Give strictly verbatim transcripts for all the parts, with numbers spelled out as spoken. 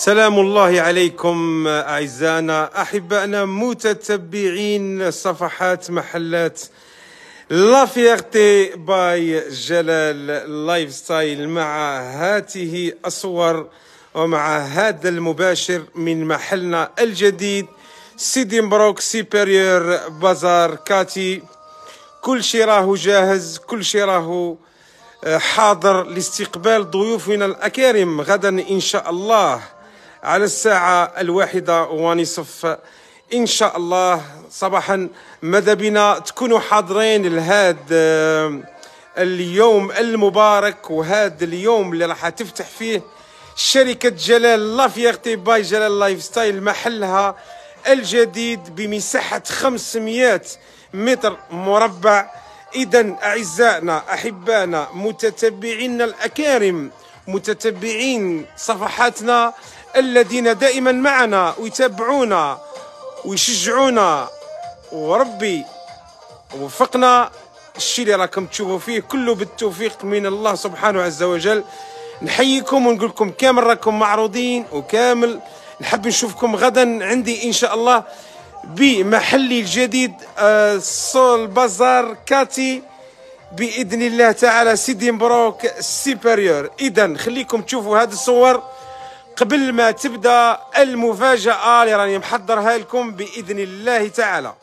سلام الله عليكم أعزائنا أحبائنا متتبعين صفحات محلات لا فيغتي باي جلال لايف ستايل، مع هاته الصور ومع هذا المباشر من محلنا الجديد سيدي مبروك سوبيريور بازار كاتي. كل شيء راهو جاهز، كل شيء راهو حاضر لاستقبال ضيوفنا الأكارم غدا إن شاء الله على الساعة الواحدة ونصف إن شاء الله صباحا. ماذا بنا تكونوا حاضرين لهذا اليوم المبارك وهذا اليوم اللي راح تفتح فيه شركة جلال لا فيغتي باي جلال لايف ستايل محلها الجديد بمساحة خمسمائة متر مربع. إذن أعزائنا أحبائنا متتبعين الأكارم، متتبعين صفحاتنا الذين دائما معنا ويتابعونا ويشجعونا، وربي وفقنا. الشيء اللي راكم تشوفوا فيه كله بالتوفيق من الله سبحانه عز وجل. نحييكم ونقول لكم كامل راكم معروضين وكامل نحب نشوفكم غدا عندي إن شاء الله بمحلي الجديد سول بازار كاتي بإذن الله تعالى سيدي مبروك سوبيريور. إذن خليكم تشوفوا هذه الصور قبل ما تبدأ المفاجأة اللي راني محضرها لكم بإذن الله تعالى.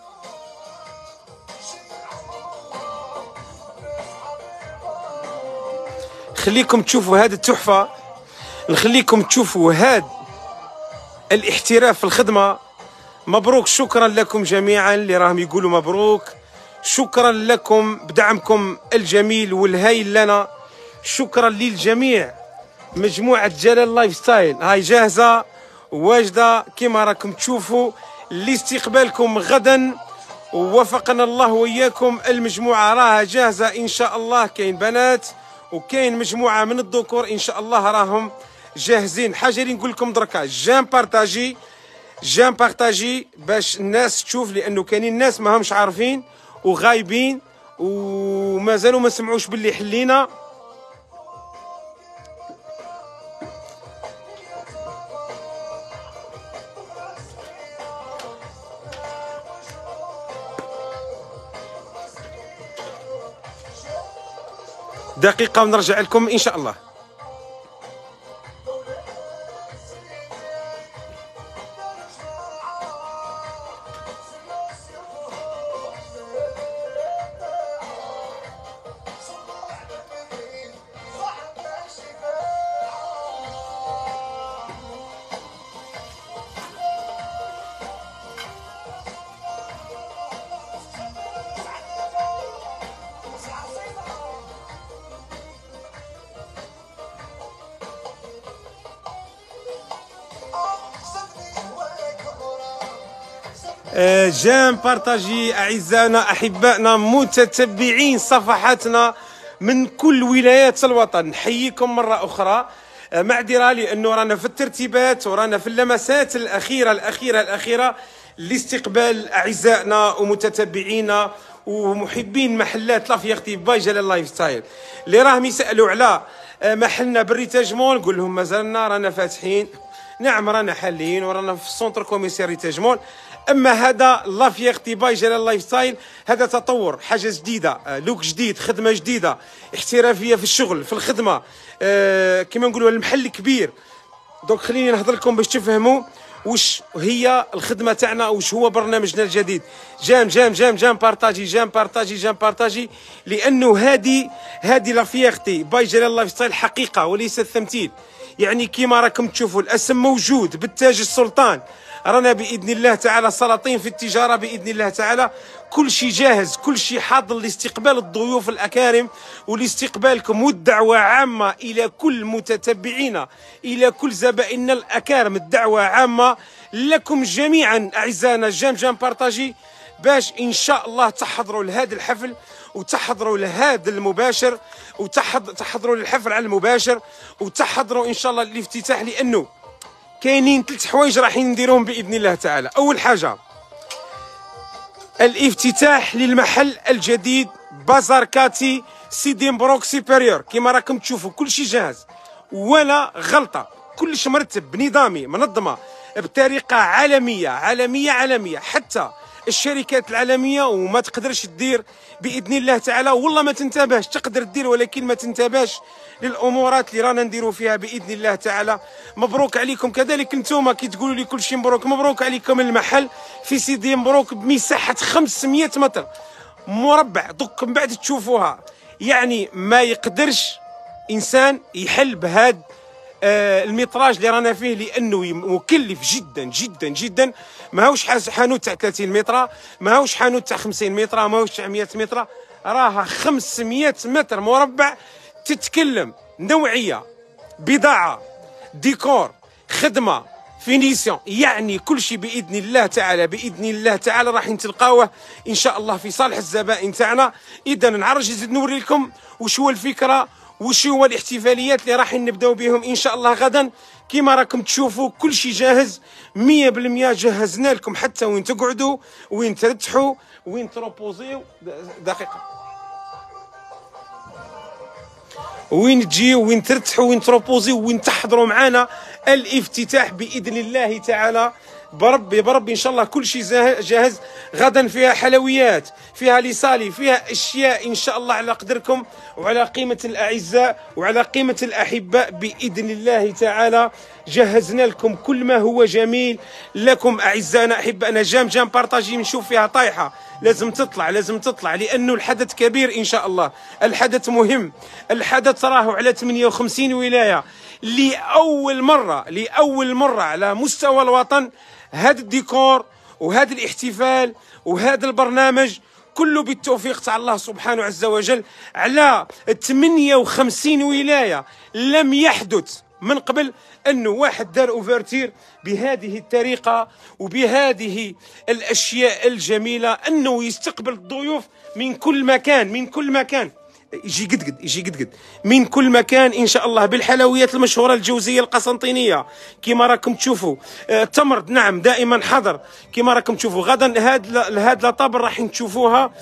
خليكم تشوفوا هذه التحفة، نخليكم تشوفوا هذا الاحتراف في الخدمة. مبروك، شكرا لكم جميعا اللي راهم يقولوا مبروك، شكرا لكم بدعمكم الجميل والهايل لنا، شكرا للجميع. مجموعة جلال لايف ستايل هاي جاهزة واجدة كما راكم تشوفوا لاستقبالكم غدا، ووفقنا الله وإياكم. المجموعة راها جاهزة إن شاء الله، كاين بنات وكاين مجموعة من الذكور إن شاء الله راهم جاهزين. حاجة اللي نقول لكم دركا جام بارتاجي جام بارتاجي باش الناس تشوف، لأنه كاينين الناس ما همش عارفين وغايبين ومازالوا ما سمعوش باللي حلينا. دقيقة ونرجع لكم إن شاء الله. جام بارتاجي أعزائنا أحبائنا متتبعين صفحاتنا من كل ولايات الوطن. نحييكم مرة أخرى، معذرة لأنه رانا في الترتيبات ورانا في اللمسات الأخيرة الأخيرة الأخيرة لاستقبال أعزائنا ومتتبعينا ومحبين محلات لا فيغتي باي جلال لايف ستايل اللي راهم يسألوا على محلنا بالريتاج مول. نقول لهم مازالنا رانا فاتحين، نعم رانا حالين ورانا في السونتر كوميسير ريتاج مول. اما هذا لا فيغتي باي جلال لايف ستايل هذا تطور، حاجه جديده، لوك جديد، خدمه جديده، احترافيه في الشغل في الخدمه، أه كما نقولوا المحل كبير. دونك خليني نهضر لكم باش تفهموا وش هي الخدمه تاعنا وش هو برنامجنا الجديد. جام جام جام جام بارتاجي جام بارتاجي جام بارتاجي، لانه هذه هذه لا فيغتي باي جلال لايف ستايل حقيقه وليس التمثيل. يعني كما راكم تشوفوا الاسم موجود بالتاج السلطان، رانا باذن الله تعالى سلاطين في التجاره باذن الله تعالى. كل شيء جاهز، كل شيء حاضر لاستقبال الضيوف الاكارم ولاستقبالكم، والدعوه عامه الى كل متتبعينا، الى كل زبائننا الاكارم. الدعوه عامه لكم جميعا اعزائنا جام جام بارتاجي، باش ان شاء الله تحضروا لهذا الحفل وتحضروا لهذا المباشر وتحضروا للحفل على المباشر وتحضروا ان شاء الله للافتتاح، لانه كاينين ثلاث حوايج رايحين نديروهم باذن الله تعالى. اول حاجه الافتتاح للمحل الجديد بازار كاتي سيدي مبروك سوبيريور. كما راكم تشوفوا كل شيء جاهز ولا غلطه، كلش مرتب بنظامي منظمه بطريقه عالميه عالميه عالميه، حتى الشركات العالميه وما تقدرش تدير باذن الله تعالى، والله ما تنتبهش، تقدر تدير ولكن ما تنتبهش للامورات اللي رانا نديروا فيها باذن الله تعالى. مبروك عليكم كذلك انتم كي تقولوا لي كل شيء مبروك. مبروك عليكم المحل في سيدي مبروك بمساحه خمسمية متر مربع، دوك من بعد تشوفوها، يعني ما يقدرش انسان يحل بهذا آه المتراج اللي رانا فيه، لانه مكلف جدا جدا جدا. ماهوش حانوت تاع ثلاثين متر، ماهوش حانوت تاع خمسين متر، ماهوش تاع مية متر، راها خمسمية متر مربع. تتكلم نوعيه، بضاعه، ديكور، خدمه، فينيسيون، يعني كل شيء باذن الله تعالى باذن الله تعالى راح تلقاوه ان شاء الله في صالح الزبائن تاعنا. اذا نعرج نزيد نوري لكم وش هو الفكره، وش هو الاحتفاليات اللي راح نبداو بهم ان شاء الله غدا. كيما راكم تشوفوا كل شيء جاهز مية بالمية، جهزنا لكم حتى وين تقعدوا، وين ترتحوا، وين تروبوزيو. دقيقه، وين تجيو، وين ترتحوا، وين تروبوزيو، وين تحضروا معنا الافتتاح باذن الله تعالى. بربي بربي ان شاء الله كل شيء جاهز. غدا فيها حلويات، فيها لصالي، فيها اشياء ان شاء الله على قدركم وعلى قيمه الاعزاء وعلى قيمه الاحباء باذن الله تعالى. جهزنا لكم كل ما هو جميل لكم اعزائنا احبائنا. جام جام بارطاجي نشوف فيها طايحه، لازم تطلع لازم تطلع لانه الحدث كبير ان شاء الله، الحدث مهم. الحدث راه على ثمانية وخمسين ولايه لاول مره لاول مره على مستوى الوطن. هذا الديكور وهذا الاحتفال وهذا البرنامج كله بالتوفيق تاع الله سبحانه عز وجل على ثمانية وخمسين ولايه. لم يحدث من قبل انه واحد دار اوفرتير بهذه الطريقه وبهذه الاشياء الجميله، انه يستقبل الضيوف من كل مكان من كل مكان يجي قد قد يجي قد قد من كل مكان ان شاء الله، بالحلويات المشهوره الجوزيه القسنطينيه كما راكم تشوفوا. آه التمر نعم دائما حضر كما راكم تشوفوا. غدا هاد هاد لاطابل راح تشوفوها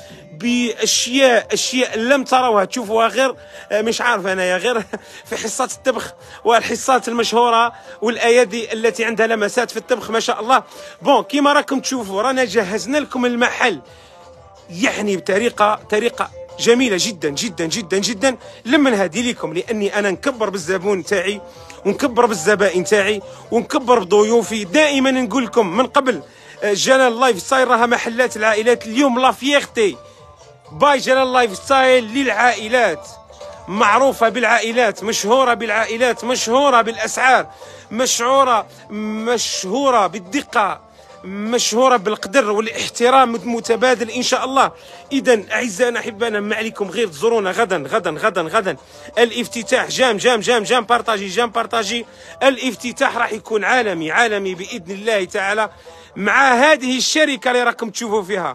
باشياء اشياء لم تروها، تشوفوها غير آه مش عارف انايا غير في حصات الطبخ والحصات المشهوره والايادي التي عندها لمسات في الطبخ ما شاء الله. بون كما راكم تشوفوا رانا جهزنا لكم المحل يعني بطريقه طريقه جميله جدا جدا جدا جدا. لما نهدي لكم لاني انا نكبر بالزبون تاعي ونكبر بالزبائن تاعي ونكبر بضيوفي. دائما نقول لكم من قبل جلال لايف ستايل راها محلات العائلات. اليوم لا فيغتي باي جلال لايف ستايل للعائلات، معروفه بالعائلات، مشهوره بالعائلات، مشهوره بالاسعار، مشهوره مشهوره بالدقه، مشهورة بالقدر والاحترام المتبادل إن شاء الله. إذا أعزائنا أحبائنا ما عليكم غير تزورونا غدا غدا غدا غدا. الافتتاح جام جام جام جام بارطاجي جام بارطاجي. الافتتاح راح يكون عالمي عالمي بإذن الله تعالى، مع هذه الشركة اللي راكم تشوفوا فيها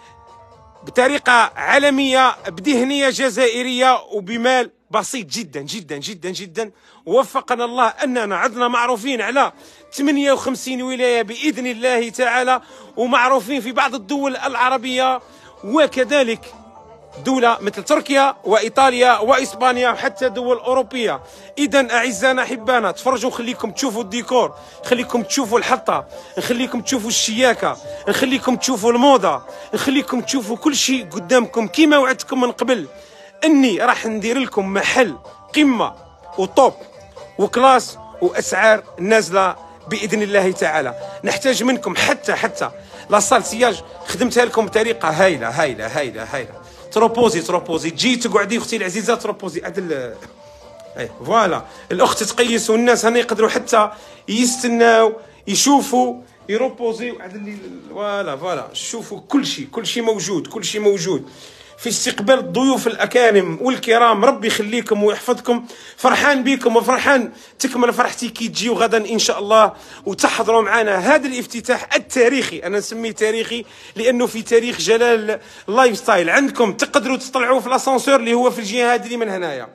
بطريقة عالمية بدهنية جزائرية وبمال بسيط جدا جدا جدا جدا. وفقنا الله أننا عدنا معروفين على ثمانية وخمسين ولاية بإذن الله تعالى، ومعروفين في بعض الدول العربية وكذلك دولة مثل تركيا وإيطاليا وإسبانيا وحتى دول أوروبية. إذا أعزائنا أحبانا تفرجوا، خليكم تشوفوا الديكور، خليكم تشوفوا الحطة، نخليكم تشوفوا الشياكة، نخليكم تشوفوا الموضة، نخليكم تشوفوا كل شيء قدامكم. كما وعدتكم من قبل أني راح ندير لكم محل قمة وطوب وكلاس وأسعار نازلة بإذن الله تعالى. نحتاج منكم حتى حتى لاصال سياج خدمتها لكم بطريقة هايلة هايلة هايلة هايلة. تروبوزي تروبوزي تجي تقعدي اختي العزيزه تروبوزي عدل. اي فوالا الاخت تقيس والناس هنا يقدروا حتى يستناو يشوفوا يروبوزيو عدل. فوالا فوالا شوفوا كل شيء كل شيء موجود كل شيء موجود في استقبال الضيوف الاكارم والكرام. ربي يخليكم ويحفظكم. فرحان بكم وفرحان تكمل فرحتي كي تجيو غدا ان شاء الله وتحضروا معنا هذا الافتتاح التاريخي. انا نسميه تاريخي لانه في تاريخ جلال لايف ستايل. عندكم تقدروا تطلعوا في لاسانسور اللي هو في الجهه هذه اللي من هنايا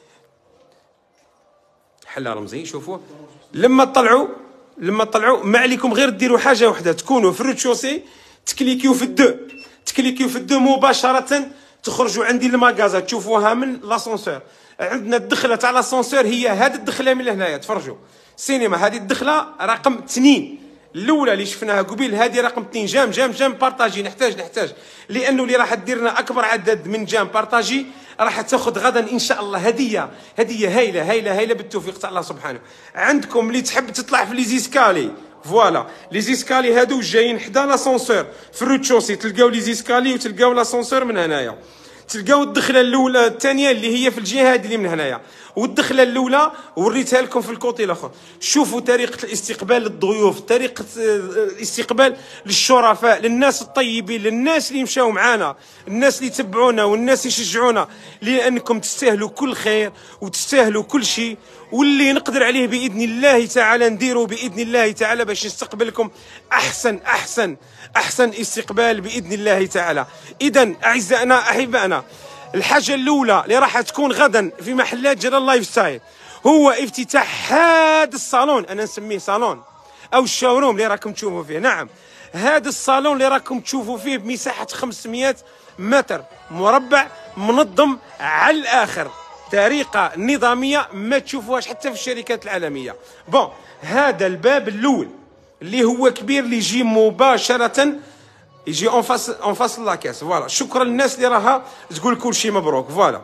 حلا رمزي. شوفوا لما تطلعوا لما تطلعوا ما عليكم غير ديروا حاجه واحده، تكونوا في الروتشوسي تكليكيو في الدو تكليكيو في الدو مباشره تخرجوا عندي الماغازا تشوفوها من لاسانسور. عندنا الدخله تاع لاسونسور هي هذه الدخله من هنايا. تفرجوا سينما، هذه الدخله رقم اثنين، الاولى اللي شفناها قبيل هذه رقم اثنين. جام جام جام بارطاجي، نحتاج نحتاج لانه اللي راح دير لنا اكبر عدد من جام بارطاجي راح تاخذ غدا ان شاء الله هديه، هديه هايله هايله هايله بالتوفيق تاع الله سبحانه. عندكم اللي تحب تطلع في لي زيسكالي، فوالا لي زيسكالي هادو جايين حدا لاسونسور في الروتشوسي، تلقاو لي زيسكالي وتلقاو لاسونسور من هنايا. تلقاو الدخله الاولى الثانيه اللي هي في الجهه هذه اللي من هنايا، والدخله الاولى وريتها لكم في الكوتي الاخر. شوفوا طريقه الاستقبال للضيوف، طريقه الاستقبال للشرفاء، للناس الطيبين، للناس اللي مشاو معانا، الناس اللي تبعونا والناس اللي يشجعونا، لانكم تستاهلوا كل خير وتستاهلوا كل شيء، واللي نقدر عليه باذن الله تعالى نديروا باذن الله تعالى باش نستقبلكم احسن احسن احسن استقبال باذن الله تعالى. اذا اعزائنا احبائنا، الحاجه الاولى اللي راح تكون غدا في محلات جلال لايف ستايل هو افتتاح هذا الصالون، انا نسميه صالون او الشاوروم اللي راكم تشوفوا فيه. نعم، هذا الصالون اللي راكم تشوفوا فيه بمساحه خمسمائة متر مربع، منظم على الاخر، طريقه نظاميه ما تشوفوهاش حتى في الشركات العالميه. بون، هذا الباب الاول اللي هو كبير، اللي يجي مباشره يجي اون فاس اون فاس لاكاس. فوالا، شكرا للناس اللي راها تقول كل شيء مبروك. فوالا،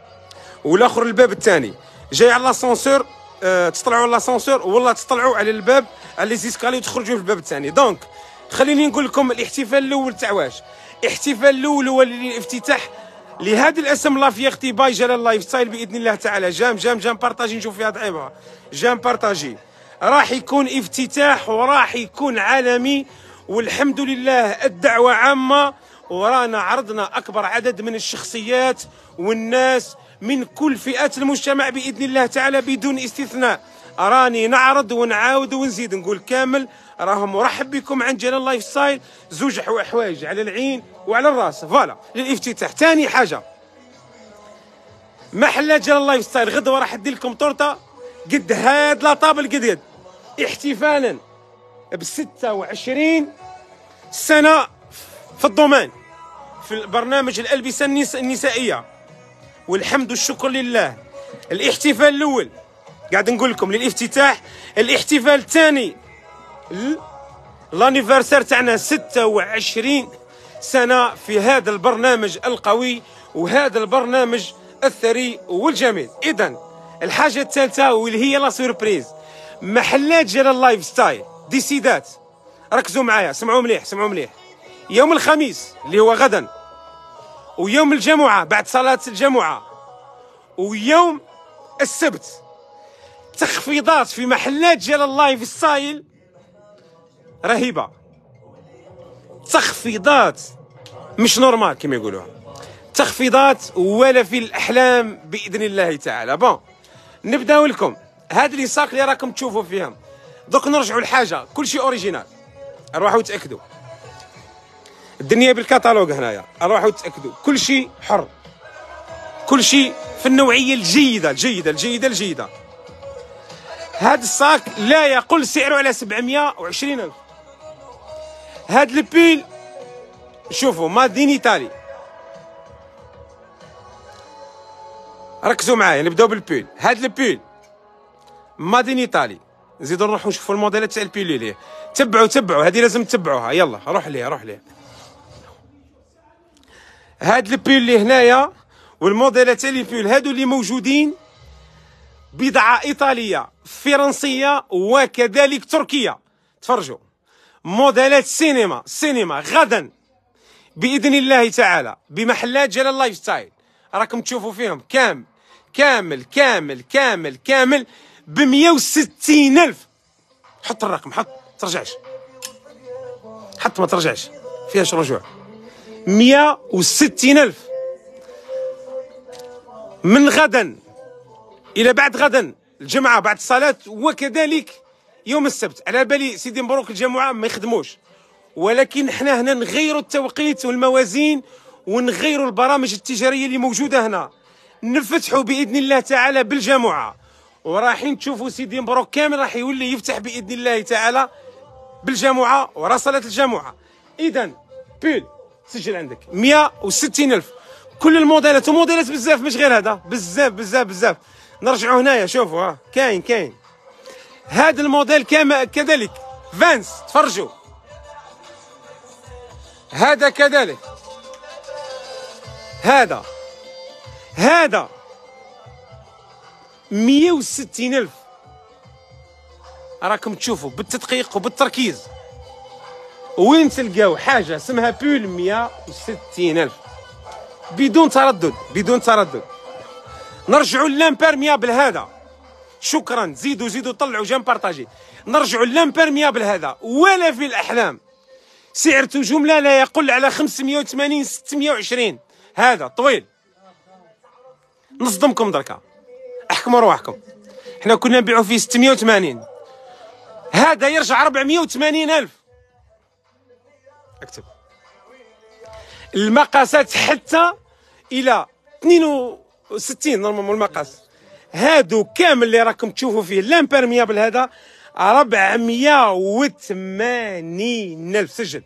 والاخر الباب الثاني جاي على لاسونسور، أه تطلعوا على لاسونسور ولا تطلعوا على الباب على لي زيسكالي وتخرجوا في الباب الثاني. دونك خليني نقول لكم الاحتفال الاول تاع واش. الاحتفال الاول هو الافتتاح لهذا الاسم لا فيغتي باي جلال لايف ستايل باذن الله تعالى. جام جام جام بارطاجي، نشوف فيها ضعيفه. جام بارطاجي راح يكون افتتاح وراح يكون عالمي، والحمد لله الدعوه عامه، ورانا عرضنا اكبر عدد من الشخصيات والناس من كل فئات المجتمع باذن الله تعالى بدون استثناء. راني نعرض ونعاود ونزيد نقول كامل راهم مرحب بكم عند جلال لايف ستايل. زوج حوايج على العين وعلى الراس. فوالا للافتتاح. ثاني حاجه، محلات جلال لايف ستايل غدوه راح ندير لكم طورطه قد هاد لا طابل قد قد، احتفالا ب ستة وعشرين سنه في الضمان، في البرنامج الالبسه النسائيه، والحمد والشكر لله. الاحتفال الاول قاعد نقول لكم للافتتاح، الاحتفال الثاني لانيفرسير تاعنا ستة وعشرين سنه في هذا البرنامج القوي وهذا البرنامج الثري والجميل. اذا الحاجه الثالثه واللي هي لا سوربريز، محلات جلال لايف ستايل دي سيدات، ركزوا معايا، سمعوا مليح سمعوا مليح. يوم الخميس اللي هو غدا، ويوم الجمعه بعد صلاه الجمعه، ويوم السبت، تخفيضات في محلات جلال لايف ستايل رهيبه، تخفيضات مش نورمال كما يقولوها، تخفيضات ولا في الاحلام باذن الله تعالى. بون، نبداو لكم هاد لي ساك اللي راكم تشوفوا فيهم. دوك نرجعوا لحاجه، كل شيء اوريجينال، اروحوا تاكدوا. الدنيا بالكتالوج هنايا، اروحوا تاكدوا، كل شيء حر، كل شيء في النوعيه الجيده الجيده الجيده الجيده. هاد الساك لا يقل سعره على سبعمائة وعشرين ألف. هاد البيل شوفوا مادين ايطالي، ركزوا معايا نبداو بالبيل. هاد البيل مادين ايطالي. نزيدو نروحو نشوفو الموديلات تاع البيل ليه. تبعوا تبعوا هادي لازم تتبعوها. يلا روح ليه روح ليه. هاد البيل اللي هنايا والموديلات تاع البيل هادو اللي موجودين بضعة إيطالية فرنسية وكذلك تركية. تفرجوا موديلات سينما سينما غدا بإذن الله تعالى بمحلات جلال لايف ستايل، راكم تشوفوا فيهم كامل كامل كامل كامل كامل ب مائة وستين ألف. حط الرقم، حط ترجعش، حط ما ترجعش فيهاش رجوع. مائة وستين ألف من غدا إلى بعد غدا الجمعة بعد الصلاة، وكذلك يوم السبت. على بالي سيدي مبروك الجمعة ما يخدموش، ولكن احنا هنا نغيروا التوقيت والموازين ونغيروا البرامج التجارية اللي موجودة هنا، نفتحوا بإذن الله تعالى بالجمعة، ورايحين تشوفوا سيدي مبروك كامل راح يولي يفتح بإذن الله تعالى بالجمعة ورا صلاة الجمعة. إذا بيل سجل عندك مائة وستين ألف، كل الموديلات وموديلات بزاف، مش غير هذا، بزاف بزاف بزاف. نرجعوا هنايا شوفوا، ها كاين كاين هذا الموديل كما كذلك فانس، تفرجوا. هذا كذلك، هذا هذا مية وستين ألف، راكم تشوفوا بالتدقيق وبالتركيز. وين تلقاو حاجة اسمها بول مية وستين ألف بدون تردد، بدون تردد. نرجعوا للامبيرميابل هذا، شكرا، زيدوا زيدوا طلعوا جيم بارطاجي. نرجعوا للامبيرميابل هذا، ولا في الأحلام سعرته جملة لا يقل على خمسمية وثمانين ستمية وعشرين. هذا طويل، نصدمكم دركا، احكموا رواحكم. حنا كنا نبيعوا فيه ستمية وثمانين، هذا يرجع أربعمية وثمانين ألف. اكتب المقاسات حتى الى اثنين وستين نورمالمون المقاس. هادو كامل اللي راكم تشوفوا فيه الامبيرميابل هذا أربعمية وثمانين ألف. سجل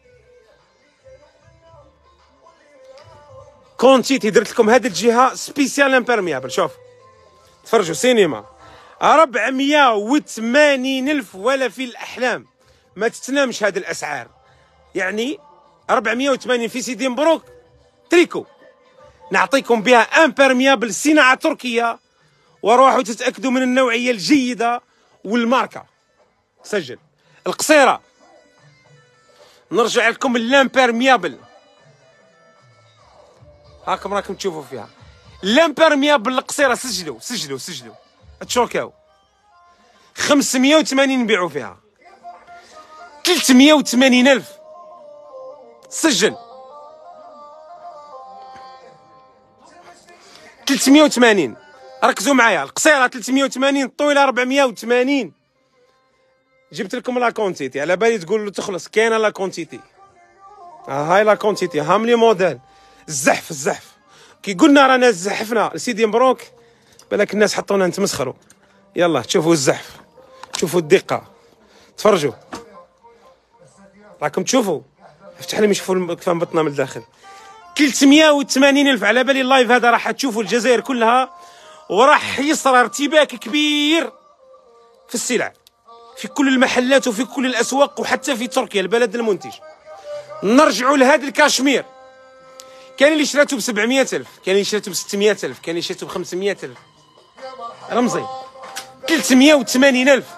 كونتيتي، درت لكم هذه الجهه سبيسيال امبيرميابل. شوف تفرجوا سينما، أربعمية وثمانين ألف، ولا في الأحلام ما تتنامش هذه الأسعار. يعني أربعمية وثمانين في سيدي مبروك تريكو، نعطيكم بها امبيرميابل صناعة تركية، وروحوا تتأكدوا من النوعية الجيدة والماركة. سجل القصيرة. نرجع لكم الامبيرميابل، هاكم راكم تشوفوا فيها الامبيرميابل القصيرة. سجلوا سجلوا سجلوا تشوكاو. خمسمية وثمانين نبيعوا فيها، ثلاثمية وثمانين ألف. سجل ثلاثمية وثمانين. ركزوا معايا، القصيرة ثلاثمية وثمانين، الطويلة أربعمية وثمانين. جبت لكم لا كونتيتي، على بالي تقولوا تخلص، كاينه لا كونتيتي. ها هاي لا كونتيتي، هاملي موديل. الزحف الزحف كي قلنا رانا زحفنا لسيدي مبروك، بالك الناس حطونا نتمسخروا. يلا شوفوا الزحف، شوفوا الدقة، تفرجوا راكم تشوفوا. افتح لي يشوفوا كيف بطنا من الداخل. ثلاثمية وثمانين ألف. على بالي اللايف هذا راح تشوفوا الجزائر كلها، وراح يصرى ارتباك كبير في السلع في كل المحلات وفي كل الأسواق، وحتى في تركيا البلد المنتج. نرجعوا لهذا الكاشمير، كان اللي شراته ب سبعمية ألف، كان اللي شراته ب ستمية ألف، كان اللي شراته ب خمسمية ألف. رمزي ثلاثمية وثمانين ألف،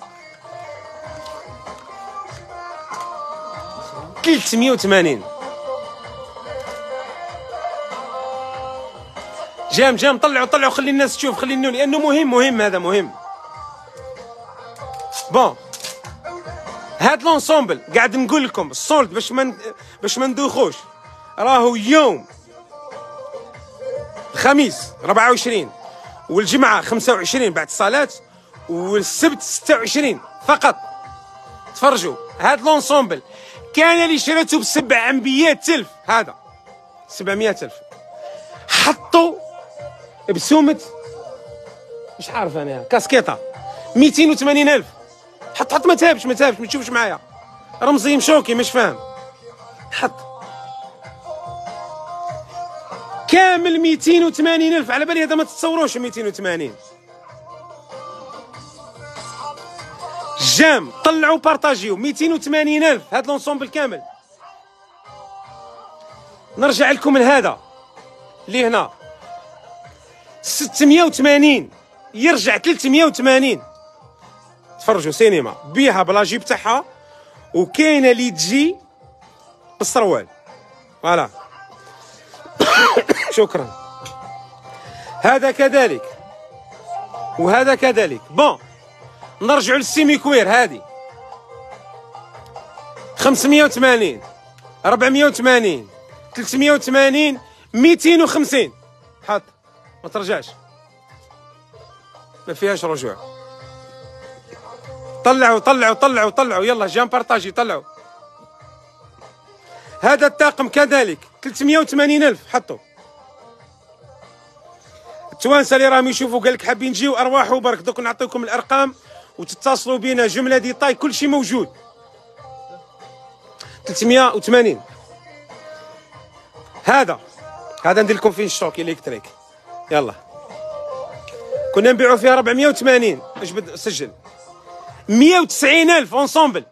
ثلاثمية وثمانين. جام جام طلعوا طلعوا، خلي الناس تشوف، خلي النون، لأنه مهم مهم، هذا مهم. بون هاد لونسومبل قاعد نقول لكم السولد باش ما باش ما ندوخوش. راهو يوم الخميس أربعة وعشرين، والجمعة خمسة وعشرين بعد الصلاة، والسبت ستة وعشرين فقط. تفرجوا هاد لونسومبل كان اللي شريته ب سبعمية ألف، هذا سبعمية ألف، حطوا بسومة مش عارف انا كاسكيطة ميتين وثمانين ألف. حط حط ما تهابش ما تهابش ما تشوفش معايا، رمزي مشوكي مش فاهم. حط كامل ميتين وثمانين ألف. على بالي هذا ما تتصوروش ميتين وثمانين. جام طلعوا بارطاجيو ميتين وثمانين ألف هذا لونسومبل كامل. نرجع لكم لهذا اللي هنا ستمية وثمانين، يرجع ثلاثمية وثمانين. تفرجوا سينما بيها بلاجي بتاعها، وكاينه اللي تجي بالسروال. فوالا شكرا. هذا كذلك وهذا كذلك. بون نرجعوا للسيمي كوير، هذه خمسمية وثمانين، أربعمية وثمانين، ثلاثمية وثمانين، ميتين وخمسين. حط ما ترجعش، ما فيهاش رجوع. طلعوا طلعوا طلعوا طلعوا، يلا جام بارطاجي طلعوا. هذا الطاقم كذلك ثلاثمية وثمانين ألف. حطوا التوانسه اللي راهم يشوفوا قال لك حابين نجيو ارواحوا برك. دوك نعطيكم الارقام وتتصلوا بينا، جمله ديتاي كل شيء موجود. ثلاثمية وثمانين. هذا هذا ندير لكم فيه الشوك الكتريك. يلا كنا نبيعوا فيها أربعمية وثمانين. اش بد سجل مية وتسعين ألف اونسومبل.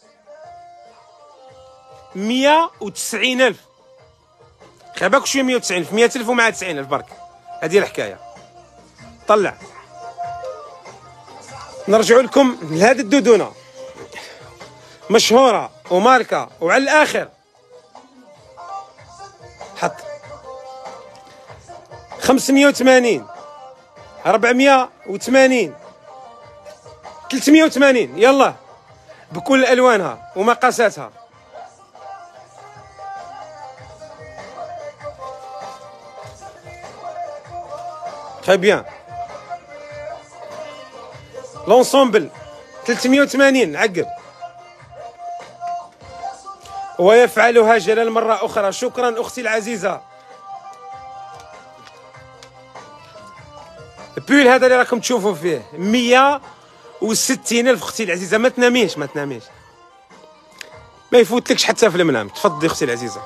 مية وتسعين ألف. خلي بالك شويه مية وتسعين ألف. مية ألف ومع تسعين ألف برك. هذه الحكايه. طلع. نرجعوا لكم لهذه الدودونه مشهوره وماركه وعلى الاخر. حط خمسمية وثمانين أربعمية وثمانين ثلاثمية وثمانين. يلا بكل الوانها ومقاساتها. تري بيان. لونسومبل ثلاثمية وثمانين عقب. ويفعلها جلال مرة أخرى. شكرا أختي العزيزة. البول هذا اللي راكم تشوفوا فيه مية وستين ألف. أختي العزيزة ما تناميش ما تناميش، ما يفوتلكش حتى في المنام. تفضلي أختي العزيزة.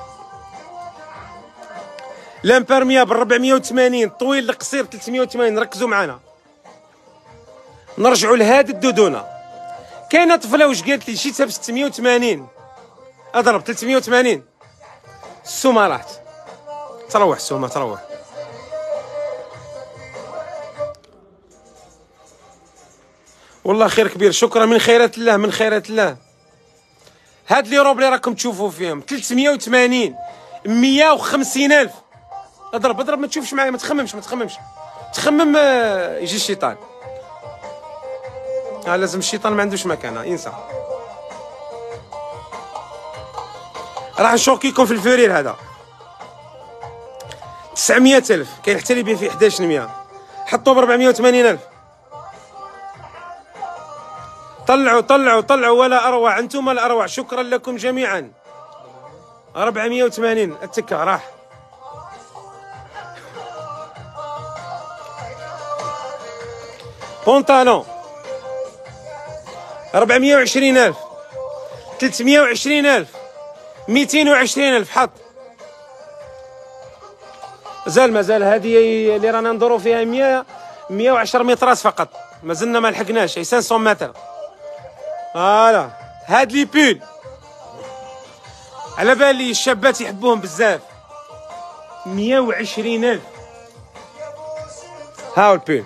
لامبرميابل أربعمية وثمانين. طويل القصير ثلاثمية وثمانين. ركزوا معنا. نرجعوا لهذه الدودونه. كاينه طفله واش قالت لي شيتها ب ستمية وثمانين. اضرب ثلاثمية وثمانين. السومه راحت. تروح السومه تروح. والله خير كبير. شكرا من خيرات الله من خيرات الله. هاد لي روب اللي راكم تشوفوا فيهم ثلاثمية وثمانين. مية وخمسين ألف. اضرب اضرب ما تشوفش معايا. ما تخممش ما تخممش. تخمم يجي الشيطان. آه لازم الشيطان ما عندوش مكانه. انسى. راح نشوكيكم في الفرير هذا تسعمية ألف. كاين حتى اللي يبيع فيه حداش مية. حطوه ب أربعمية وثمانين ألف. طلعوا طلعوا طلعوا ولا اروع. انتم الاروع. شكرا لكم جميعا. أربعمية وثمانين. التكه راح. بونطالون أربعمية وعشرين ألف. ثلاثمية وعشرين ألف. ميتين وعشرين ألف. حط. مازال مازال هذه اللي رانا ندورو فيها مية مية وعشرة مترات فقط. مازلنا ما لحقناش. هي خمسمية متر. فوالا هاد لي بول على بالي الشابات يحبوهم بزاف. مية وعشرين ألف. هاو البول.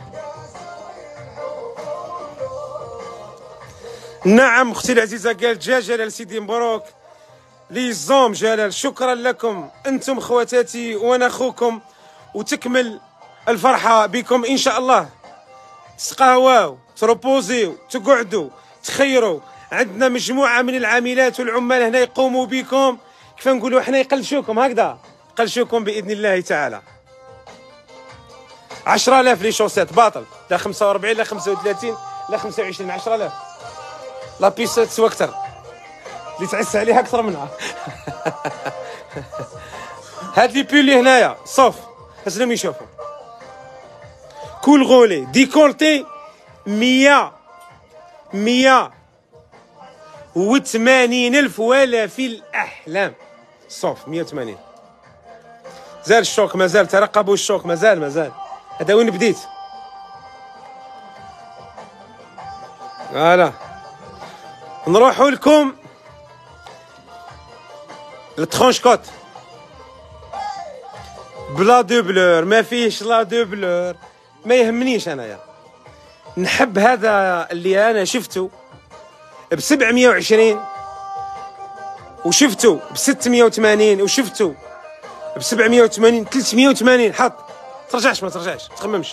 نعم اختي العزيزه قالت جا جلال سيدي مبروك. لي زوم جلال. شكرا لكم انتم خواتاتي وانا اخوكم. وتكمل الفرحه بكم ان شاء الله. تقهواو تروبوزيو تقعدوا تخيروا. عندنا مجموعه من العاملات والعمال هنا يقوموا بكم كيف نقولوا احنا يقلشوكم هكذا. يقلشوكم باذن الله تعالى. عشرة آلاف لي شوسيت باطل. لا خمسة وأربعين لا خمسة وثلاثين لا خمسة وعشرين. عشرة آلاف. لا بيس تسوى اكثر. اللي تعس عليها اكثر منها. هاد لي بول اللي هنايا صوف خاصهم يشوفوا. كول غولي ديكولتي مية مية وثمانين ألف ولا في الأحلام. صوف مية وثمانين. زال الشوك مازال. ترقبوا الشوك مازال مازال. هذا وين بديت. فوالا نروحوا لكم الترونش كوت بلا دوبلور. ما فيهش لا دوبلور. ما يهمنيش انايا. نحب هذا اللي انا شفته ب سبعمية وعشرين وشفته ب ستمية وثمانين وشفته ب سبعمية وثمانين ثلاثمية وثمانين. حط. ترجعش ما ترجعش تخممش.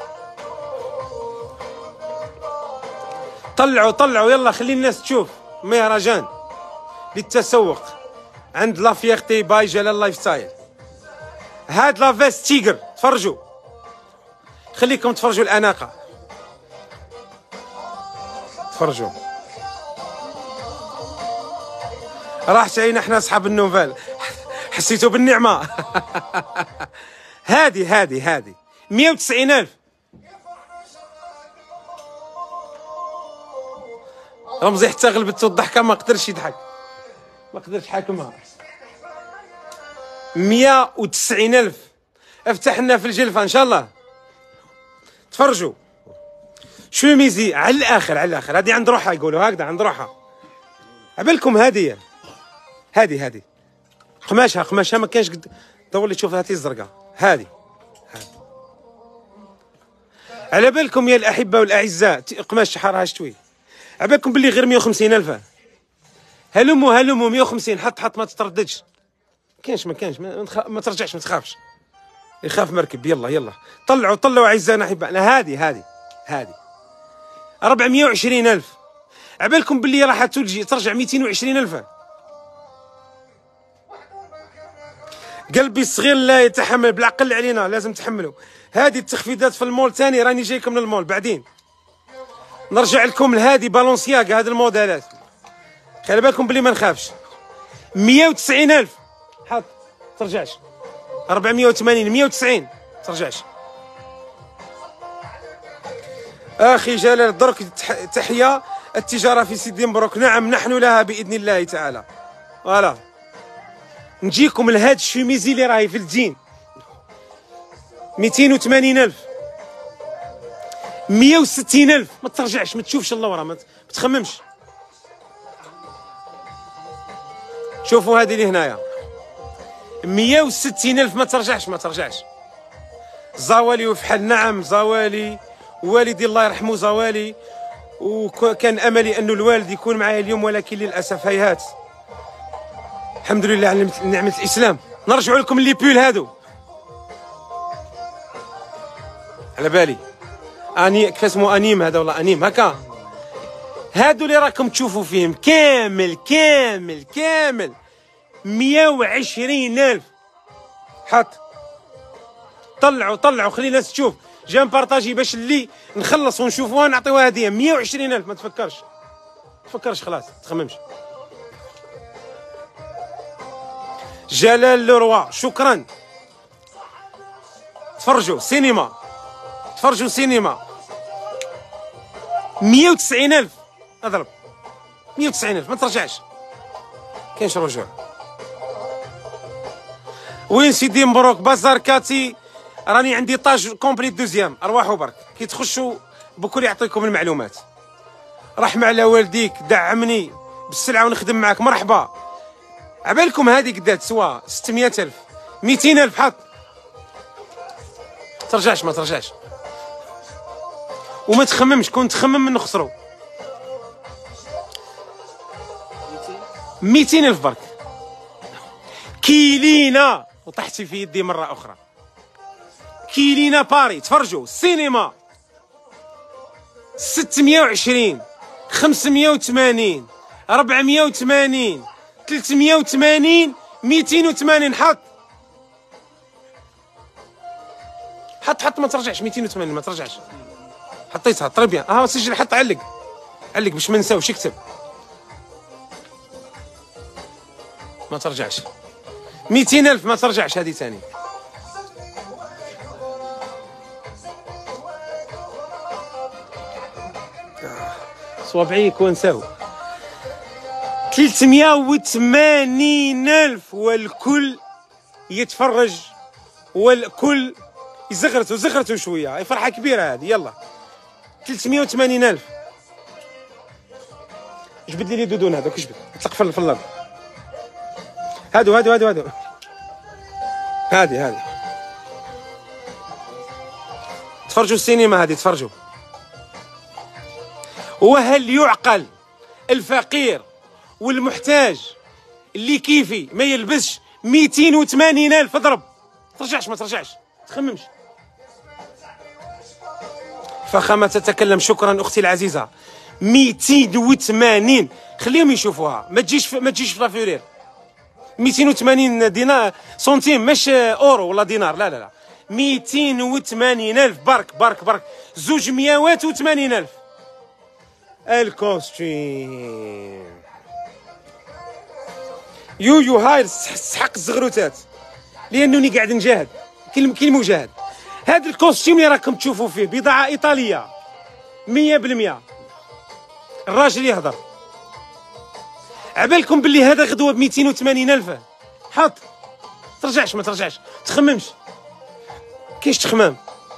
طلعوا طلعوا يلا خلي الناس تشوف. مهرجان للتسوق عند لا فيغتي باي جلال لايف ستايل. هاد لا فيست تيغر. تفرجوا خليكم تفرجوا الاناقه. تفرجوا. راحت علينا احنا اصحاب النوفال. حسيتوا بالنعمه. هادي هادي هادي مية وتسعين ألف. رمزي حتى غلبته الضحكه ما قدرش يضحك. ما قدرش حاكمها. مية وتسعين ألف. افتح لنا في الجلفه ان شاء الله. تفرجوا شوميزي على الاخر على الاخر. هذه عند روحها يقولوا هكذا عند روحها. عبالكم هذه هذه هذه قماشها قماشها ما كانش قد دور لي تشوف هاتي الزرقاء هذه. على بالكم يا الاحبه والاعزاء قماش شحرها شتوي. على بالكم باللي غير مية وخمسين الف. هلموا هلموا مية وخمسين. حط حط ما تترددش. كاينش ما كاينش ما, ما, ما ترجعش ما تخافش. يخاف مركب. يلا يلا طلعوا طلعوا اعزائنا احبائنا. هذه هذه هذه أربعمية وعشرين الف. عبالكم باللي راح تلجي ترجع ميتين وعشرين الف. قلبي الصغير لا يتحمل. بالعقل علينا لازم تحملوا. هذه التخفيضات في المول ثاني راني جايكم من المول بعدين. نرجع لكم لهذه بالونسياغا هذه الموديلات. خلي بالكم باللي ما نخافش. مية وتسعين الف. حط ترجعش. أربعمية وثمانين مية وتسعين ترجعش. اخي جلال درك تحية التجارة في سيدي مبروك. نعم نحن لها باذن الله تعالى. فوالا نجيكم لهاد الشوميزي اللي راهي في الجين ميتين وثمانين الف. مية وستين الف. ما ترجعش ما تشوفش اللورا ما تخممش. شوفوا هذه اللي هنايا مية وستين الف. ما ترجعش ما ترجعش. زوالي وفحل. نعم زوالي والدي الله يرحمه زوالي. وكان املي انه الوالد يكون معايا اليوم ولكن للاسف هيهات. الحمد لله على نعمة الاسلام. نرجعوا لكم اللي بول هادو على بالي. اني كيف اسمه انيم هذا والله انيم هكا. هادو اللي راكم تشوفوا فيهم كامل كامل كامل مية وعشرين الف. حط طلعوا طلعوا خلي الناس تشوف. جا نبارطاجي باش اللي نخلص ونشوفوها نعطيوها هديه. مية وعشرين الف. ما تفكرش ما تفكرش خلاص ما تخممش. جلال لوروا شكرا. تفرجوا سينما تفرجوا سينما. مية وتسعين الف. اضرب مية وتسعين الف. ما ترجعش كاينش رجوع. وين سيدي مبروك بازار كاتي. راني عندي طاج كومبليت دوزيام. ارواحوا برك كي تخشوا بكل يعطيكم المعلومات. رحمة على والديك دعمني بالسلعه ونخدم معاك مرحبا. عبالكم هذه قدات تسوى ستمية الف ميتين الف. حط ترجعش ما ترجعش وما تخممش. كون تخمم من نخسروا. ميتين الف برك. كيلينا وطحتي في يدي مرة أخرى. كيلينا باري. تفرجوا سينما ستمية وعشرين خمسمية وثمانين أربعمية وثمانين ثلاثمية وثمانين ميتين وثمانين. حط حط حط ما ترجعش. ميتين وثمانين ما ترجعش. حطيتها طري بيان. اه سجل حط علق علق باش ما نساوش. اكتب ما ترجعش. ميتين الف ما ترجعش. هذه ثاني. صوابعي يكون نساو. ثلاثمية وثمانين الف والكل يتفرج والكل يزغرتوا زغرتوا شويه. هي فرحه كبيره هذه. يلا ثلاثمية وثمانين الف. جبد لي دودون هذوك. جبد اطلق في الفلاط. هادو هادو هادو هادو. هادي هادي. تفرجوا السينما هذه تفرجوا. وهل يعقل الفقير والمحتاج اللي كيفي ما يلبسش ميتين وثمانين الف؟ اضرب ترجعش ما ترجعش تخممش. فخامة تتكلم. شكرا اختي العزيزة. ميتين وثمانين. خليهم يشوفوها. ما تجيش في... ما تجيش في لافورير. ميتين وثمانين دينار سنتيم مش اورو ولا دينار. لا لا لا. ميتين وثمانين الف. برك برك برك. زوج ميات وثمانين الف. الكوستيم يويو هاي تسحق الزغروتات لانني قاعد نجاهد. كاين كاين مجاهد. هذا الكوستيم اللي راكم تشوفوا فيه بضاعه ايطاليه مية بالمية. الراجل يهضر. عبالكم باللي هذا غدوه ب ميتين وثمانين الف. حط ترجعش ما ترجعش تخممش. كاينش تخمام.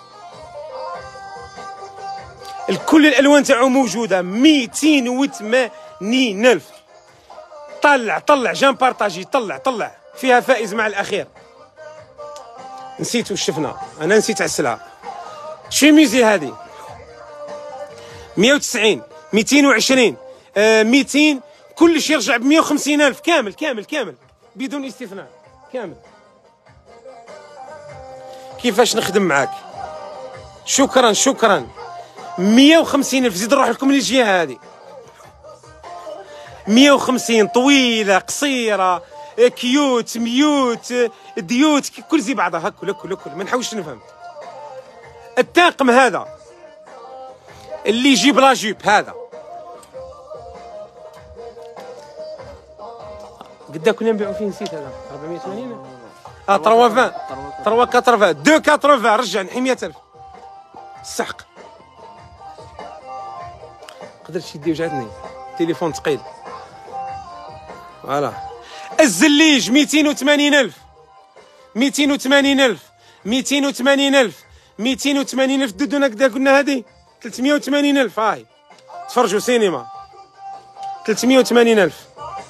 كل الالوان تاعو موجوده. ميتين وثمانين الف. طلع طلع جان بارطاجي. طلع طلع فيها فائز مع الاخير. نسيت واش شفنا. انا نسيت عسلها. شيميزي هذه مية وتسعين ميتين وعشرين آه ميتين. كلش يرجع ب مية وخمسين الف كامل كامل كامل بدون استثناء كامل. كيفاش نخدم معاك؟ شكرا شكرا. مية وخمسين الف. زيد نروح لكم للجهه هذه. مية وخمسين طويله قصيره كيوت ميوت ديوت كل زي بعضها. هكل هكل هكل ما نحاولش نفهم. الطاقم هذا اللي يجيب لا جيب هذا قدا كنا نبيعو فيه نسيت. هذا أربعمية وثمانين اه ثلاثمية ثلاثمية ثمانين ميتين وثمانين. رجع نحي مية الف. السحق قدرت يدي وجعتني. تليفون ثقيل. فوالا. الزليج ميتين وثمانين الف. ميتين وثمانين الف. ميتين وثمانين الف. ميتين وثمانين الف. دودونا قدا قلنا هذه ثلاثمية وثمانين الف. هاي تفرجوا سينما. ثلاثمية وثمانين الف.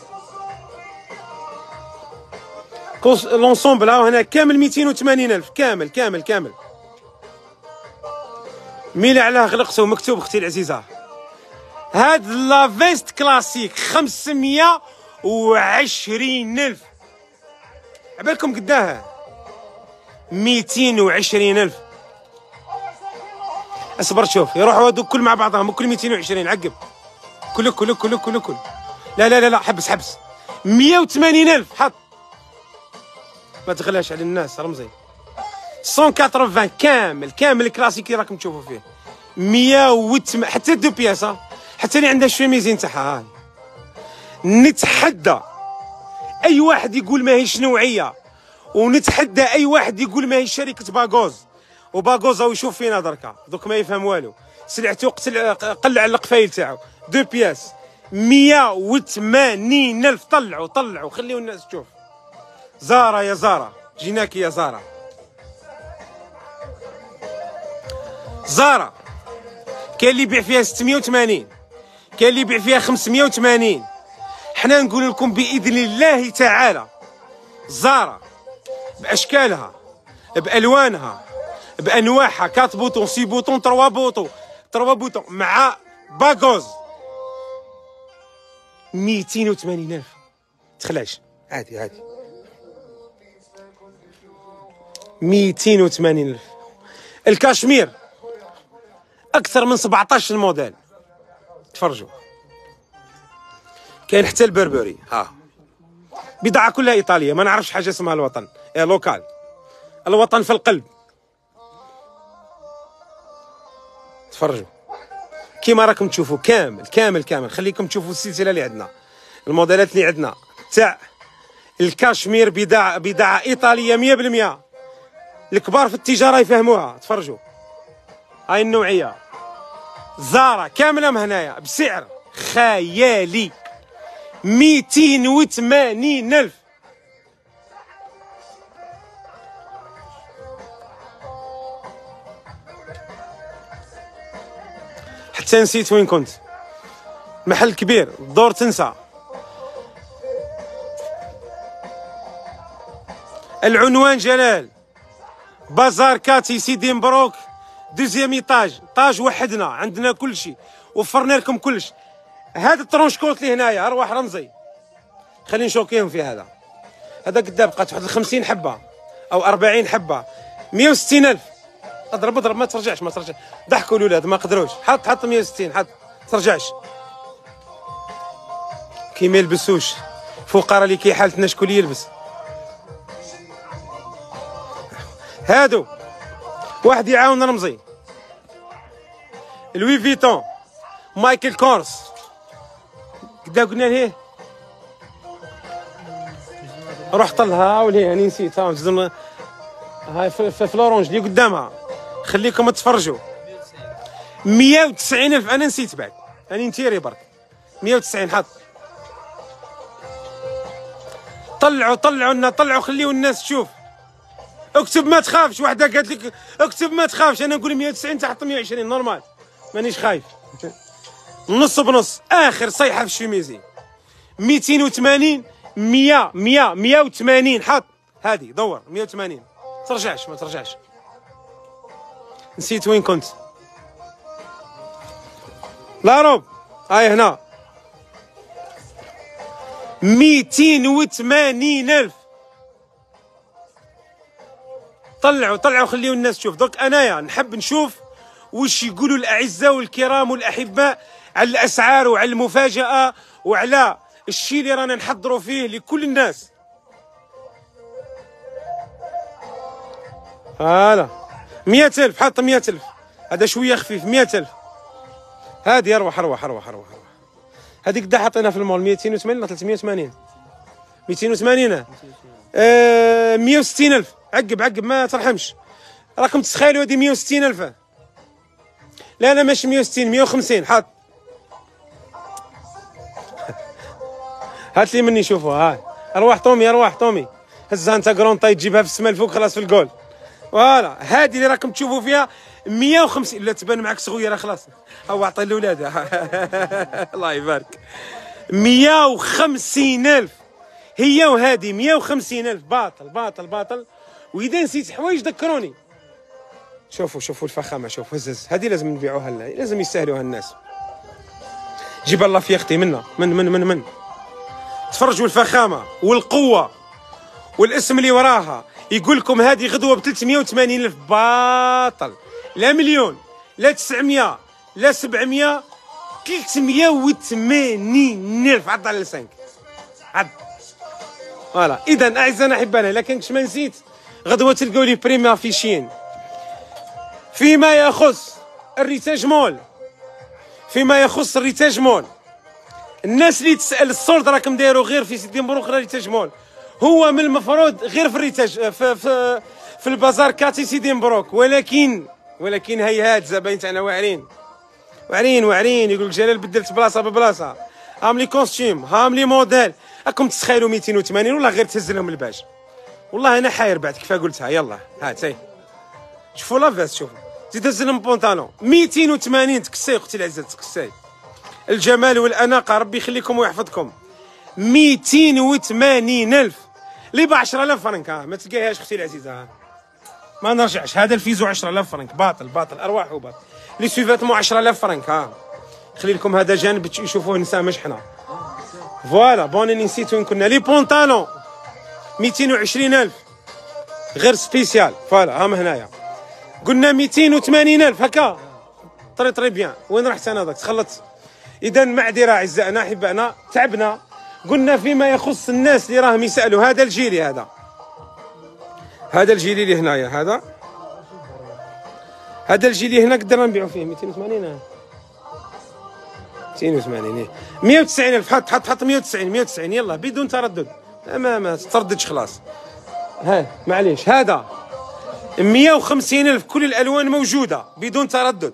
لونسومبل ها هنا كامل ميتين وثمانين الف كامل كامل كامل. ميلا علاه غلقته مكتوب اختي العزيزه. هاد لا فيست كلاسيك خمسمية وعشرين الف. عبالكم قداها ميتين وعشرين الف. اصبر شوف يروحوا هذوك كل مع بعضهم كل ميتين وعشرين. عقب كل كل كل كل كل. لا لا لا لا حبس حبس. مية وثمانين الف. حط ما تغلاش على الناس رمزي. مية وثمانين كامل كامل الكلاسيكي راكم تشوفوا فيه. مية وثمانين حتى دو بياسة. حتى اللي عندها الشميزين تاعها. نتحدى اي واحد يقول ماهيش نوعيه. ونتحدى اي واحد يقول ماهيش شركه باغوز. وباغوز هو يشوف فينا دركا دوك ما يفهم والو. سلعته قتل قلع على القفايل تاعو. دو بياس مية وثمانين الف. طلعوا طلعوا خليوا الناس تشوف. زارا يا زارا جيناك يا زارا. زارا كاين اللي يبيع فيها ستمية وثمانين. كاين اللي يبيع فيها خمسمية وثمانين. حنا نقول لكم باذن الله تعالى زارا باشكالها بالوانها بانواعها. كات بوطون سي بوطون تروا بوطون تروا بوطون مع باغوز. ميتين وثمانين الف. تخلاش عادي عادي. ميتين وثمانين الف. الكاشمير اكثر من سبعطاش الموديل. تفرجوا. كاين حتى البربري. ها بضاعه كلها ايطاليه. ما نعرفش حاجه اسمها الوطن. إيه لوكال. الوطن في القلب. تفرجوا كيما راكم تشوفوا كامل كامل كامل. خليكم تشوفوا السلسله اللي عندنا الموديلات اللي عندنا تاع الكاشمير. بضاعه بضاعه ايطاليه مية بالمية. الكبار في التجاره يفهموها. تفرجوا هاي النوعيه. زارا كامله من هنايا بسعر خيالي. ميتين وثمانين الف. حتى نسيت وين كنت. محل كبير دور تنسى. العنوان جلال بازار كاتي سيدي مبروك دوزيام ايطاج. طاج وحدنا عندنا كل شيء. وفرنا لكم كلش. هذا الترونشكوت اللي هنايا ارواح رمزي. خلينا نشوكيهم في هذا. هذا قدام بقات واحد خمسين حبه او أربعين حبه. مية وستين الف. اضرب اضرب ما ترجعش ما ترجعش. ضحكوا الاولاد ما قدروش. حط حط مية وستين حط ترجعش. كي ما يلبسوش فقراء اللي كي حالتنا شكون يلبس. هادو واحد يعاون رمزي. لوي فيتون مايكل كورس قدا قلنا ليه روح طلها وليه هاني نسيت. ها هاي في فلورونج اللي قدامها. خليكم تفرجوا. مية وتسعين الف. انا نسيت بعد اني نتيري برك. مية وتسعين حط. طلعوا طلعوا لنا طلعوا خليوا الناس تشوف. اكتب ما تخافش، وحده قالت لك اكتب ما تخافش، انا نقول مية وتسعين تحط مية وعشرين نورمال، مانيش خايف. نص بنص، اخر صيحه في الشميزي. ميتين وثمانين، مية، مية، مية وثمانين، حط هذه دور مية وثمانين، ما ترجعش ما ترجعش. نسيت وين كنت. لا روب هاي هنا. ميتين وثمانين ألف. طلعوا طلعوا خليوا الناس تشوف. درك انايا نحب نشوف واش يقولوا الاعزاء والكرام والاحباء على الاسعار وعلى المفاجاه وعلى الشيء اللي رانا نحضروا فيه لكل الناس. هلا مية ألف، حط مية ألف، هذا شويه خفيف. مية ألف هذه. اروح اروح اروح اروح هذيك دا حطيناها في المول ميتين وثمانين ولا ثلاثمية وثمانين؟ ميتين وثمانين. آه مية وستين ألف. عقب عقب ما ترحمش، راكم تتخيلوا هذه مية وستين ألف. لا لا ماشي مية وستين، مية وخمسين. حط هات لي مني شوفوا. هاي ارواح طومي ارواح طومي، هزها انت كرونطاي تجيبها في السما الفوق خلاص في الجول. فوالا هذه اللي راكم تشوفوا فيها مية وخمسين. لا تبان معك صغيره خلاص، او اعطي الاولاد. الله يبارك. مية وخمسين ألف هي وهذه. مية وخمسين ألف. باطل باطل باطل. واذا نسيت حوايج ذكروني. شوفوا شوفوا الفخامه، شوفوا هزز. هذه لازم نبيعوها لنا، لازم يستاهلوها الناس. جيب الله في اختي منا من من من من تفرجوا الفخامه والقوه والاسم اللي وراها. يقول لكم هذه غدوه ب ثلاثمية وثمانين ألف. باطل. لا مليون لا تسعمية لا سبعمية، ثلاثمية وثمانين ألف. عض على لسانك عض. فوالا. اذا اعزائنا احبائنا، الا كنتش ما نسيت غدوه تلقاو لي بريم افيشين. فيما يخص الريتاج مول، فيما يخص الريتاج مول، الناس اللي تسال السولد راكم دايروا غير في سيدي مبروك الريتاج مول. هو من المفروض غير في الريتاج في في, في البازار كاتي سيدي مبروك، ولكن ولكن هيهات الزباين تاعنا واعرين واعرين واعرين. يقول لك جلال بدلت بلاصه ببلاصه، هام لي كوستيم هام لي موديل. راكم تتخيلوا ميتين وثمانين ولا غير تهز لهم الباج؟ والله انا حاير بعد كيف قلتها. يلا هات هي شوفوا لافاس، شوفوا زيد هز لهم بونطالون. ميتين وثمانين تكسي اختي العزيزه تكسي. الجمال والاناقه ربي يخليكم ويحفظكم. ميتين وثمانين ألف اللي ب عشرة آلاف فرنك. ها ما تلقايهاش اختي العزيزه. ها ما نرجعش. هذا الفيزو عشرة آلاف فرنك. باطل باطل ارواح وباطل. لي سويفات مو عشرة آلاف فرنك. ها خلي لكم هذا جانب يشوفوه نساء مشحنه. فوالا بوني نسيت وين كنا. لي بونطالون ميتين وعشرين ألف غير سبيسيال. فوالا هاهم هنايا. قلنا ميتين وثمانين ألف هكا. طري طري بيان. وين رحت انا ذاك تخلطت. اذا معذره اعزائنا احبائنا تعبنا. قلنا فيما يخص الناس اللي راهم يسالوا، هذا الجيلي هذا هذا الجيلي اللي هنايا، هذا هذا الجيلي هنا قدرنا نبيعوا فيه ميتين وثمانين. ميتين وثمانين مية وتسعين ألف. حط حط حط مية وتسعين مية وتسعين يلا بدون تردد. ما ما ترددش خلاص. ها معليش. هذا مية وخمسين ألف كل الالوان موجوده بدون تردد.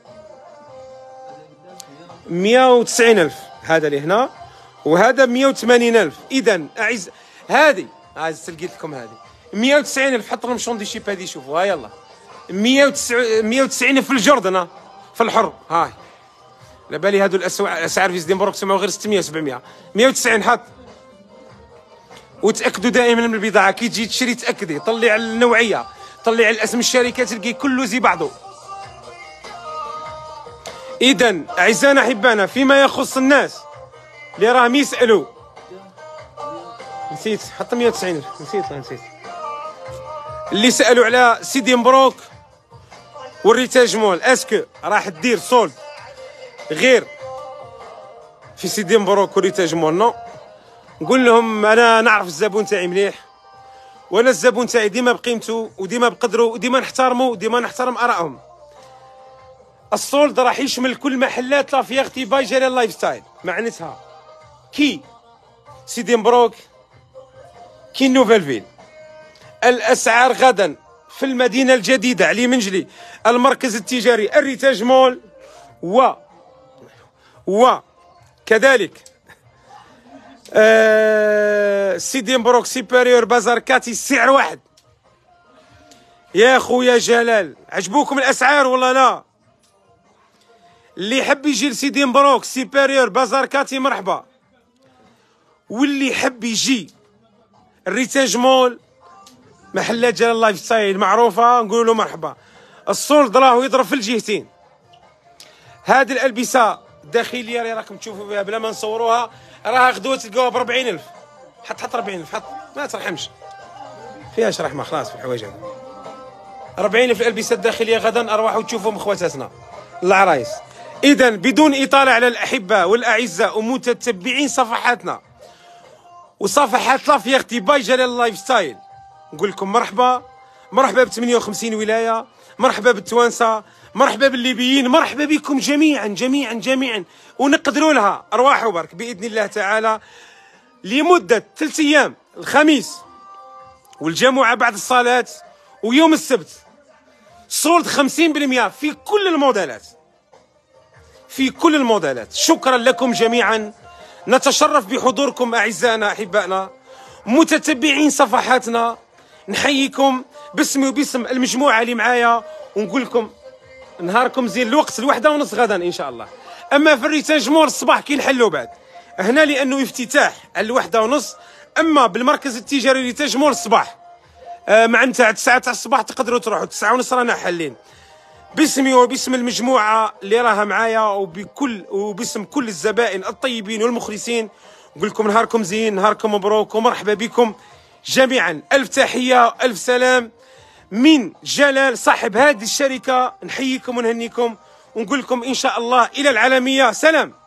مية وتسعين ألف هذا اللي هنا، وهذا مية وثمانين ألف. اذا اعز هذه عايز لقيت لكم هذه مية وتسعين ألف. حط لهم شوندي شيب هذه شوفوا. ها يلا مية وتسعين في الجردن في الحر. هاي على بالي هذو الاسعار في سيدي مبروك سمعوا غير ستمية سبعمية. مية وتسعين حط. وتاكدوا دائما من البضاعه كي تجي تشري تاكدي طلي على النوعيه، طلي على اسم الشركات تلقي كله زي بعضه. اذا اعزائنا احبائنا فيما يخص الناس اللي راهم يسالوا، نسيت حط مية وتسعين نسيت نسيت اللي سالوا على سيدي مبروك والريتاج مول، اسكو راح تدير سولد غير في سيدي مبروك والريتاج مول؟ نو. نقول لهم انا نعرف الزبون تاعي مليح، وانا الزبون تاعي ديما بقيمته وديما بقدره وديما نحترمه وديما نحترم ارائهم. السولد راح يشمل كل محلات لافيغتي باي جلال لايف ستايل، معناتها كي سيدي مبروك كي نوفيل فيل. الاسعار غدا في المدينه الجديده علي منجلي المركز التجاري الريتاج مول، و وكذلك آه سيدي مبروك سيبيريور بازار كاتي سعر واحد. يا خويا جلال عجبوكم الاسعار ولا لا؟ اللي يحب يجي لسيدي مبروك سيبيريور بازار كاتي مرحبا، واللي يحب يجي الريتاج مول محلات جلال لايف ستايل معروفه نقول له مرحبا. السولد راهو يضرب في الجهتين. هذه الالبسه الداخليه اللي راكم تشوفوا فيها بلا ما نصوروها راها غدوه تلقاوها ب أربعين ألف. حط حط أربعين ألف، حط ما ترحمش فيهاش رحمه خلاص في الحوايج هذه. أربعين ألف الالبسه الداخليه غدا ارواحوا تشوفوا خواتاتنا العرايس. اذا بدون اطاله على الاحبه والاعزاء ومتتبعين صفحاتنا وصفحات لافيغتي باي جلال لايف ستايل، نقول لكم مرحبا مرحبا ب ثمانية وخمسين ولايه، مرحبا بالتوانسه، مرحبا بالليبيين، مرحبا بكم جميعا جميعا جميعا، ونقدروا لها ارواحوا برك باذن الله تعالى لمده ثلاث ايام، الخميس والجمعه بعد الصلاه ويوم السبت. سولد خمسين بالمئة في كل الموديلات، في كل الموديلات. شكرا لكم جميعا، نتشرف بحضوركم اعزائنا احبائنا متتبعين صفحاتنا. نحييكم باسمي وباسم المجموعه اللي معايا، ونقول لكم نهاركم زين. الوقت الوحده ونص غدا ان شاء الله. اما في الريتاج مول الصباح كي نحلوا بعد هنا لانه افتتاح الوحده ونص. اما بالمركز التجاري ريتاج مول الصباح آه مع نتاع تسعة تاع الصباح تقدروا تروحوا تسعة ونص رانا حالين. باسمي وباسم المجموعه اللي راها معايا وبكل وباسم كل الزبائن الطيبين والمخلصين نقول لكم نهاركم زين، نهاركم مبروك، ومرحبا بكم جميعا. الف تحيه الف سلام من جلال صاحب هذه الشركه. نحييكم ونهنيكم ونقول لكم ان شاء الله الى العالميه. سلام.